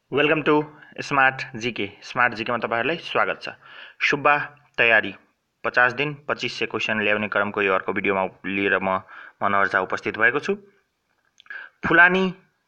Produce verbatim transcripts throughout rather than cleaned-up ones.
Welcome to smart GK. Smart GK में तपाईहरुलाई स्वागत छ। सुब्बा तयारी पचास दिन पच्चीस सय क्वेशन ल्याउने क्रमको यो अर्को भिडियोमा लिएर म मनोहर झा उपस्थित भएको छु। फुलानी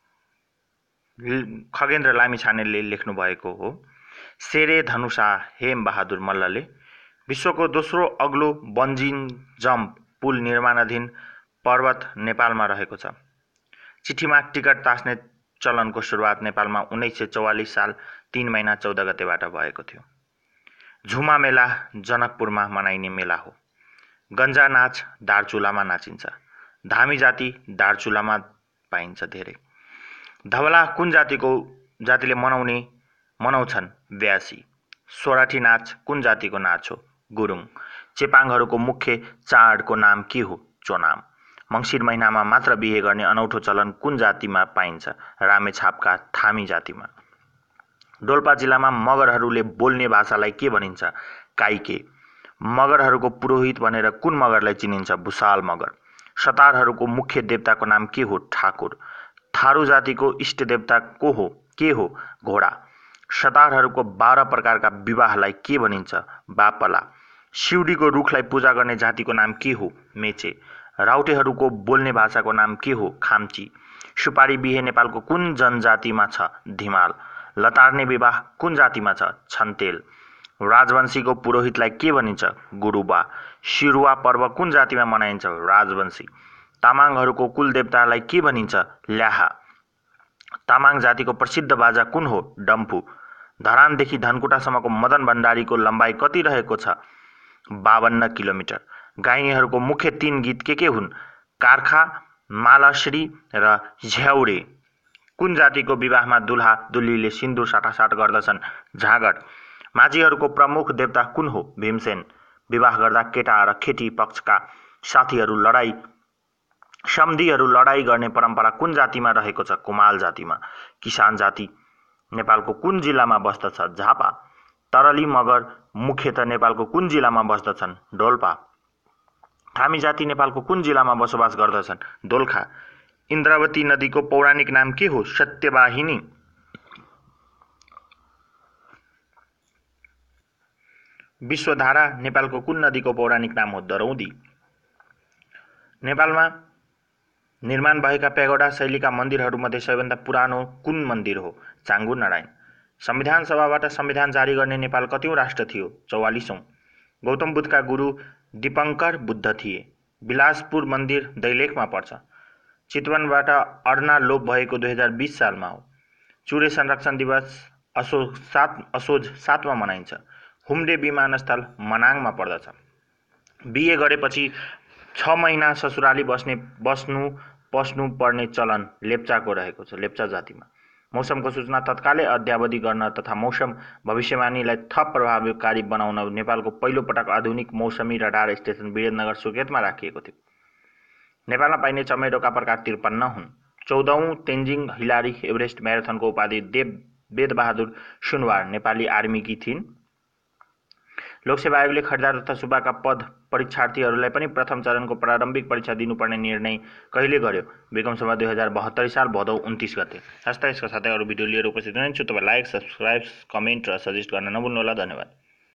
खगेन्द्र लामिछानेले लेख्नु भएको हो। शेरे धनुषा हेम बहादुर मल्लले विश्वको दोस्रो अग्लो बन्जिङ जम्प पुल निर्माणाधीन पर्वत नेपालमा रहेको छ। चिठीमा टिकट तास्ने चलनको सुरुवात नेपालमा उन्नाइस सय चौवालीस साल तीन महिना चौध गतेबाट भएको थियो। झुमा मेला जनकपुरमा मनाइने मेला हो। गन्जा नाच दार्चुलामा नाचिन्छ। धामी जाति दार्चुलामा पाइन्छ धेरै। धवला कुन जातिको जातिले मनाउने मनाउँछन्? व्यासी। सोराठी नाच कुन जातिको नाच हो? गुरुङ। चेपाङहरूको मुख्य चाडको नाम के हो? चोनाम। मंसिर महिनामा मात्र बिहे गर्ने अनौठो चलन कुन जातिमा पाइन्छ? रामेछापका थामी जातिमा। डोल्पा जिल्लामा मगरहरूले बोल्ने भाषालाई के भनिन्छ? काइके। मगरहरूको पुरोहित भनेर कुन मगरलाई चिनिन्छ? भुसाल मगर। सतारहरूको मुख्य देवताको नाम के हो? ठाकुर। थारू जातिको इष्ट देवता को हो? के हो? घोडा। सतारहरूको बाह्र प्रकारका विवाहलाई के भनिन्छ? बापला। सिउडीको रुखलाई पूजा गर्ने जातिको नाम के हो? मेचे। राउटेहरूको बोल्ने भाषाको नाम के हो? खाम्ची। सुपारी बिहे नेपालको कुन जनजातिमा छ? धिमाल। लतार्ने विवाह कुन जातिमा छ? छन्तेल। राजवंशीको पुरोहितलाई के भनिन्छ? गुरुबा। सिरुवा पर्व कुन जातिमा मनाइन्छ? राजवंशी। तामाङहरूको कुल देवतालाई के भनिन्छ? ल्याहा। तामाङ जातिको प्रसिद्ध बाजा कुन हो? डम्फु। धरानदेखि धनकुटासम्मको मदन भण्डारीको लम्बाइ कति रहेको छ? बावन्न किलोमिटर। गाइनेहरूको मुख्य तीन गीत के के हुन्? कार्खा, मालाश्री र झ्याउरे। कुन जातिको विवाहमा दुल्हा दुल्हीले सिन्दुर साटासाट गर्दछन्? झाँगड। माझीहरूको प्रमुख देवता कुन हो? भीमसेन। विवाह गर्दा केटा र केटी पक्षका साथीहरू लडाई सम्धिहरू लडाई गर्ने परम्परा कुन जातिमा रहेको छ? कुमाल जातिमा। किसान जाति नेपालको कुन जिल्लामा बस्दछ? झापा। तरली मगर मुख्यतः नेपालको कुन जिल्लामा बस्दछन्? डोल्पा। थामी जाति नेपालको कुन जिल्लामा बसोबास गर्दछन्? दोलखा। इन्द्रावती नदीको पौराणिक नाम के हो? सत्यवाहिनी। विश्वधारा नेपालको कुन नदीको पौराणिक नाम हो? दरौदी। नेपालमा निर्माण भएका पेगोडा शैलीका मन्दिरहरूमध्ये सबैभन्दा पुरानो कुन मन्दिर हो? चाङ्गु नारायण। संविधान सभाबाट संविधान जारी गर्ने नेपाल कतिौं राष्ट्र थियो? चौवालीसौं। गौतम बुद्धका गुरु दीपङ्कर बुद्ध थिए। बिलासपुर मन्दिर दैलेखमा पर्छ। चितवनबाट अर्ना लोप भएको दुई हजार बीस सालमा हो। चुरे संरक्षण दिवस असोज सात असोज सातमा मनाइन्छ। हुम्डे विमानस्थल मनाङमा पर्दछ। बिहे गरेपछि छ महिना ससुराली बस्ने बस्नु पस्नु पर्ने चलन लेप्चाको रहेको छ। लेप्चा जातिमा। मौसमको सूचना तत्कालै अद्यावधि गर्न तथा मौसम भविष्यवाणीलाई थप प्रभावकारी बनाउन नेपालको पहिलो पटक आधुनिक मौसमी रडार स्टेसन वीरेन्द्रनगर सुर्खेतमा राखिएको थियो। नेपालमा पाइने चमेरोका प्रकार त्रिपन्न हुन्। चौधौं तेन्जिङ हिलारी एभरेस्ट म्याराथनको उपाधि देव वेदबहादुर सुनवार नेपाली आर्मीकी थिइन्। लोकसेवा आयोगले खरिदार तथा सुब्बाका पद परीक्षार्थीहरूलाई पनि प्रथम चरणको प्रारम्भिक परीक्षा दिनुपर्ने निर्णय कहिले गर्यो? बेगमसभा दुई हजार बहत्तरी साल भदौ उन्तिस गते। हस्ता यसका साथै अरू भिडियो लिएर उपस्थित हुनुहुन्छ। तपाईँ लाइक, सब्सक्राइब, कमेन्ट र सजेस्ट गर्न नभुल्नुहोला। धन्यवाद।